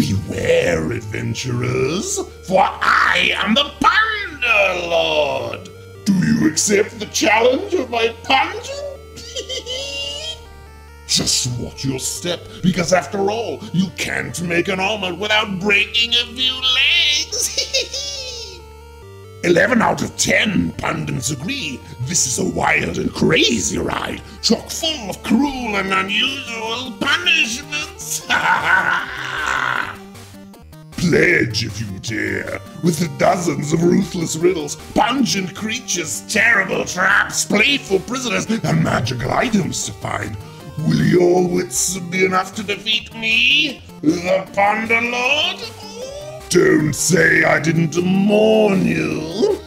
Beware, adventurers, for I am the Panda Lord. Do you accept the challenge of my punch? Just watch your step, because after all, you can't make an omelet without breaking a few legs. 11 out of 10 pundits agree this is a wild and crazy ride, chock full of cruel and unusual punishments. Pledge if you dare, with the dozens of ruthless riddles, pungent creatures, terrible traps, playful prisoners, and magical items to find. Will your wits be enough to defeat me, the Panda Lord? Don't say I didn't warn you.